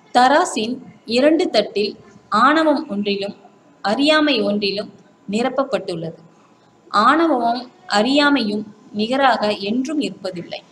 தராசின் இரண்டு தட்டில் ஆணவம் ஒன்றிலும் அறியாமை ஒன்றிலும் நிரப்பப்பட்டுள்ளது. ஆணவமும் அறியாமையும் நிகராக என்றும் இருப்பதில்லை.